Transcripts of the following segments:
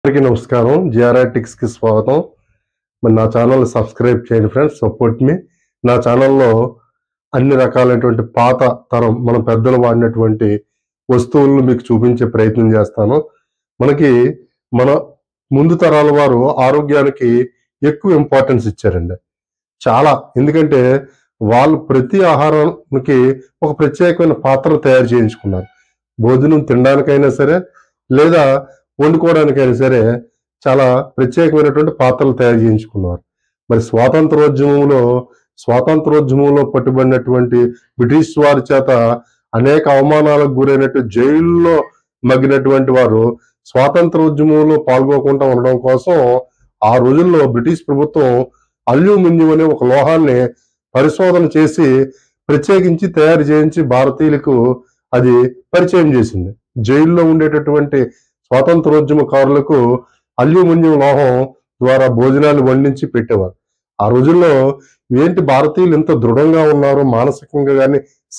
అందరికీ నమస్కారం. జిఆర్ఆర్టిక్స్ కి స్వాగతం. మరి నా ఛానల్ సబ్స్క్రైబ్ చేయండి ఫ్రెండ్స్, సపోర్ట్ మీ. నా ఛానల్లో అన్ని రకాలైనటువంటి పాత తరం మన పెద్దలు వాడినటువంటి వస్తువులను మీకు చూపించే ప్రయత్నం చేస్తాను. మనకి మన ముందు తరాల వారు ఆరోగ్యానికి ఎక్కువ ఇంపార్టెన్స్ ఇచ్చారండి, చాలా. ఎందుకంటే వాళ్ళు ప్రతి ఆహారానికి ఒక ప్రత్యేకమైన పాత్ర తయారు చేయించుకున్నారు. భోజనం తినడానికైనా సరే, లేదా వండుకోవడానికైనా సరే చాలా ప్రత్యేకమైనటువంటి పాత్రలు తయారు చేయించుకున్నారు. మరి స్వాతంత్రోద్యమంలో పట్టుబడినటువంటి బ్రిటిష్ వారి చేత అనేక అవమానాలకు గురైనట్టు జైల్లో మగ్గినటువంటి వారు స్వాతంత్రోద్యమంలో పాల్గొకుండా ఉండడం కోసం ఆ రోజుల్లో బ్రిటిష్ ప్రభుత్వం అల్యూమినియం అనే ఒక లోహాన్ని పరిశోధన చేసి ప్రత్యేకించి తయారు చేయించి భారతీయులకు అది పరిచయం చేసింది. జైల్లో ఉండేటటువంటి స్వాతంత్రోద్యమకారులకు అల్యూమినియం లోహం ద్వారా భోజనాలు వండించి పెట్టేవారు. ఆ రోజుల్లో ఏంటి భారతీయులు ఇంత దృఢంగా ఉన్నారు, మానసికంగా కానీ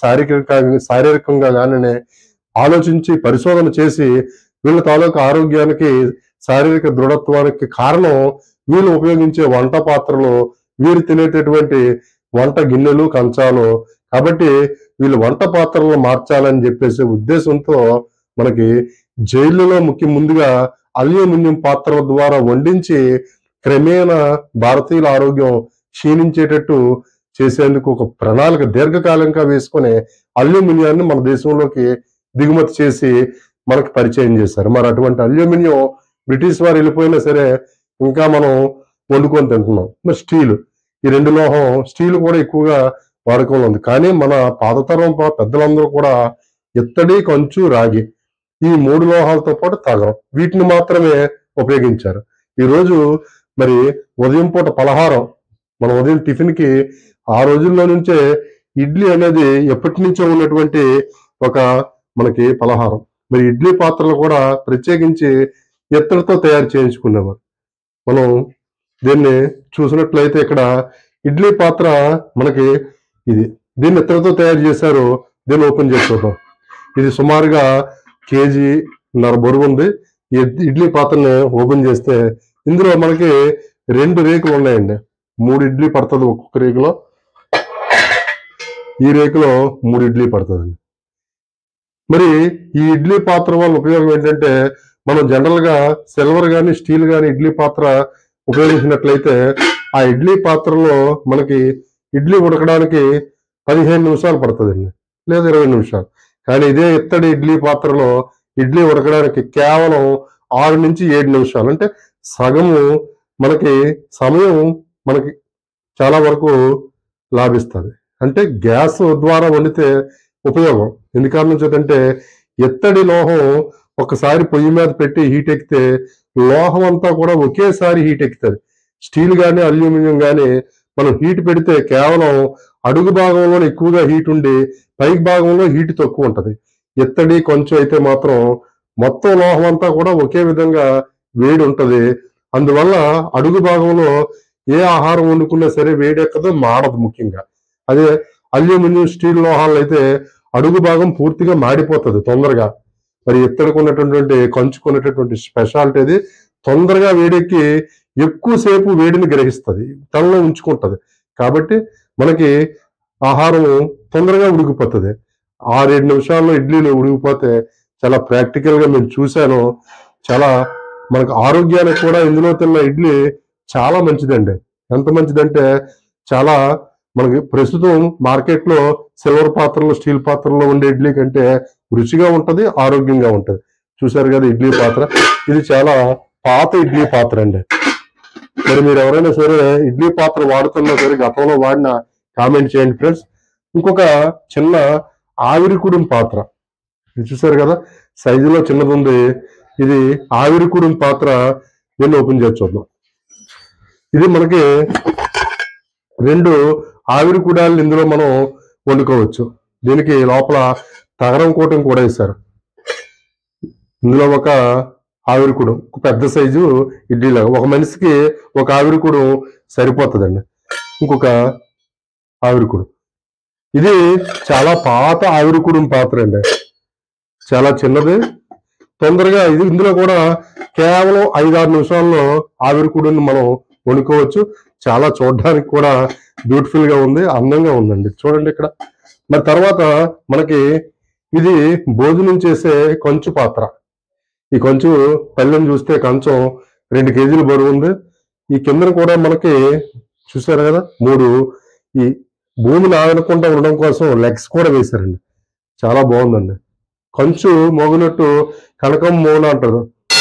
శారీరకంగా కానీ ఆలోచించి పరిశోధన చేసి వీళ్ళ తాలూకు ఆరోగ్యానికి, శారీరక దృఢత్వానికి కారణం వీళ్ళు ఉపయోగించే వంట పాత్రలు, వీరు తినేటటువంటి వంట గిన్నెలు, కంచాలు. కాబట్టి వీళ్ళు వంట పాత్రలను మార్చాలని చెప్పేసి ఉద్దేశంతో మనకి జైలులో ముందుగా అల్యూమినియం పాత్రల ద్వారా వండించి క్రమేణా భారతీయుల ఆరోగ్యం క్షీణించేటట్టు చేసేందుకు ఒక ప్రణాళిక దీర్ఘకాలంగా వేసుకుని అల్యూమినియాన్ని మన దేశంలోకి దిగుమతి చేసి మనకి పరిచయం చేశారు. మరి అటువంటి అల్యూమినియం బ్రిటిష్ వారు వెళ్ళిపోయినా సరే ఇంకా మనం వండుకొని తింటున్నాం. మరి స్టీల్, ఈ రెండు లోహం, స్టీల్ కూడా ఎక్కువగా వాడకంలో ఉంది. కానీ మన పాతతరం పెద్దలందరూ కూడా ఇత్తడి, కంచు, రాగి, ఈ మూడు లోహాలతో పాటు తగరం, వీటిని మాత్రమే ఉపయోగించారు. ఈరోజు మరి ఉదయం పూట పలహారం, మన ఉదయం టిఫిన్ కి ఆ రోజుల్లో నుంచే ఇడ్లీ అనేది ఎప్పటి నుంచో ఉన్నటువంటి ఒక మనకి పలహారం. మరి ఇడ్లీ పాత్రలు కూడా ప్రత్యేకించి ఇత్తడితో తయారు చేయించుకునేవారు. మనం దీన్ని చూసినట్లయితే ఇక్కడ ఇడ్లీ పాత్ర మనకి దీన్ని ఇత్తడితో తయారు చేశారు. దీన్ని ఓపెన్ చేసి చూద్దాం. ఇది సుమారుగా కేజీన్నర బరువు ఉంది. ఈ ఇడ్లీ పాత్రని ఓపెన్ చేస్తే ఇందులో మనకి 2 రేకులు ఉన్నాయండి. 3 ఇడ్లీ పడుతుంది ఒక్కొక్క రేకులో. ఈ రేకులో 3 ఇడ్లీ పడుతుందండి. మరి ఈ ఇడ్లీ పాత్ర వల్ల ఉపయోగం ఏంటంటే, మనం జనరల్ గా సిల్వర్ కానీ స్టీల్ కానీ ఇడ్లీ పాత్ర ఉపయోగించినట్లయితే ఆ ఇడ్లీ పాత్రలో మనకి ఇడ్లీ ఉడకడానికి 15 నిమిషాలు పడుతుందండి, లేదా 20 నిమిషాలు. కానీ ఇదే ఇత్తడి ఇడ్లీ పాత్రలో ఇడ్లీ ఉడకడానికి కేవలం 6 నుంచి 7 నిమిషాలు, అంటే సగము మనకి సమయం మనకి చాలా వరకు లాభిస్తుంది. అంటే గ్యాస్ ద్వారా వండితే ఉపయోగం ఎందుకారణం చేతంటే, ఇత్తడి లోహం ఒకసారి పొయ్యి మీద పెట్టి హీట్ ఎక్కితే లోహం అంతా కూడా ఒకేసారి హీట్ ఎక్కుతుంది. స్టీల్ కానీ అల్యూమినియం కానీ మనం హీట్ పెడితే కేవలం అడుగు భాగంలో ఎక్కువగా హీట్ ఉండి పైకి భాగంలో హీట్ తక్కువ ఉంటది. ఇత్తడి, కొంచెం అయితే మాత్రం మొత్తం లోహం అంతా కూడా ఒకే విధంగా వేడి ఉంటది. అందువల్ల అడుగు భాగంలో ఏ ఆహారం వండుకున్నా సరే వేడెక్కదు, మాడదు. ముఖ్యంగా అదే అల్యూమినియం, స్టీల్ లోహాలు అయితే అడుగు భాగం పూర్తిగా మాడిపోతుంది తొందరగా. మరి ఇత్తడికున్నటువంటి, కంచుకున్నటువంటి స్పెషాలిటీ అది, తొందరగా వేడెక్కి ఎక్కువసేపు వేడిని గ్రహిస్తుంది, తనలో ఉంచుకుంటది. కాబట్టి మనకి ఆహారం తొందరగా ఉడికిపోతుంది. 6-7 నిమిషాల్లో ఇడ్లీలు ఉడికిపోతే చాలా ప్రాక్టికల్ గా నేను చూశాను. చాలా మనకు ఆరోగ్యానికి కూడా ఇందులో తిన్న ఇడ్లీ చాలా మంచిదండి. ఎంత మంచిదంటే, చాలా మనకి ప్రస్తుతం మార్కెట్ లో సిల్వర్ పాత్రలో, స్టీల్ పాత్రలో ఉండే ఇడ్లీ కంటే రుచిగా ఉంటది, ఆరోగ్యంగా ఉంటది. చూసారు కదా ఇడ్లీ పాత్ర, ఇది చాలా పాత ఇడ్లీ పాత్ర అండి. మరి మీరు ఎవరైనా సరే ఇడ్లీ పాత్ర వాడుతున్నా సరే, గతంలో వాడిన కామెంట్ చేయండి ఫ్రెండ్స్. ఇంకొక చిన్న ఆవిరికుడుం పాత్ర, ఇది చూసారు కదా, సైజులో చిన్నది ఉంది. ఇది ఆవిరికుడుం పాత్ర. దీన్ని ఓపెన్ చేసి చూద్దాం. ఇది మనకి 2 ఆవిరికుడాలను ఇందులో మనం వండుకోవచ్చు. దీనికి లోపల తగరం కూటం కూడా వేశారు. ఇందులో ఒక ఆవిరికుడు, పెద్ద సైజు ఇడ్లీలాగా, ఒక మనిషికి ఒక ఆవిరికుడు సరిపోతుందండి. ఇంకొక ఆవిరికుడు, ఇది చాలా పాత ఆవిరికుడుం పాత్ర అండి, చాలా చిన్నది. తొందరగా ఇందులో కూడా కేవలం 5-6 నిమిషాల్లో ఆవిరికుడుని మనం వండుకోవచ్చు. చాలా చూడడానికి కూడా బ్యూటిఫుల్ గా ఉంది, అందంగా ఉందండి. చూడండి ఇక్కడ. మరి తర్వాత మనకి ఇది భోజనం చేసే కంచు పాత్ర. ఈ కంచు పళ్ళెం చూస్తే కంచం 2 కేజీలు బరువు ఉంది. ఈ కిందన కూడా మనకి చూసారు కదా 3 ఈ భూమిని ఆగకుండా ఉండడం కోసం లెగ్స్ కూడా వేశారండి. చాలా బాగుందండి. కంచు మోగినట్టు కనకం మోన అంటారు.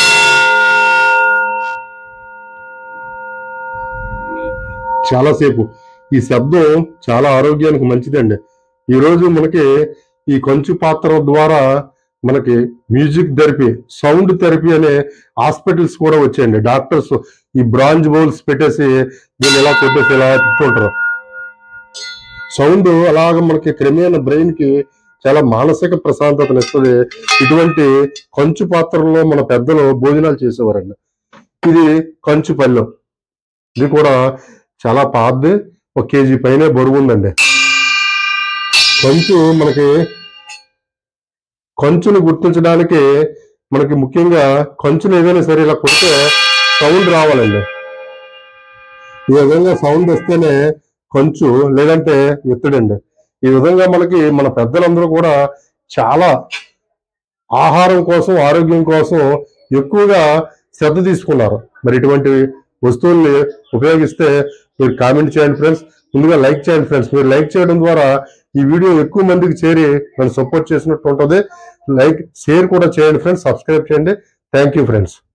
చాలాసేపు ఈ శబ్దం చాలా ఆరోగ్యానికి మంచిదండి. ఈరోజు మనకి ఈ కంచు పాత్ర ద్వారా మనకి మ్యూజిక్ థెరపీ, సౌండ్ థెరపీ అనే హాస్పిటల్స్ కూడా వచ్చాయండి. డాక్టర్స్ ఈ బ్రాంజ్ బౌల్స్ పెట్టేసి దీన్ని ఇలా కొట్టేసి ఇలా తిప్పుతుంటారు. సౌండ్ అలాగ మనకి క్రమేణ బ్రెయిన్ కి చాలా మానసిక ప్రశాంతతనిస్తుంది. ఇటువంటి కంచు పాత్రల్లో మన పెద్దలు భోజనాలు చేసేవారండి. ఇది కంచు పళ్ళెం. ఇది కూడా చాలా పాతది, 1 కేజీ పైనే బరువు ఉందండి. కంచుని గుర్తించడానికి మనకి ముఖ్యంగా కంచుని ఏదైనా సరే ఇలా కొడితే సౌండ్ రావాలండి. ఈ విధంగా సౌండ్ వస్తేనే కంచు, లేదంటే ఎత్తుడండి. ఈ విధంగా మనకి మన పెద్దలందరూ కూడా చాలా ఆహారం కోసం, ఆరోగ్యం కోసం ఎక్కువగా శ్రద్ధ తీసుకున్నారు. మరి ఇటువంటి వస్తువుల్ని ఉపయోగిస్తే మీరు కామెంట్ చేయండి ఫ్రెండ్స్. ముందుగా లైక్ చేయండి ఫ్రెండ్స్. మీరు లైక్ చేయడం ద్వారా ఈ వీడియో ఎక్కువ మందికి చేరి నన్ను సపోర్ట్ చేసినట్టు ఉంటుంది. లైక్, షేర్ కూడా చేయండి ఫ్రెండ్స్. సబ్స్క్రైబ్ చేయండి. Thank you friends.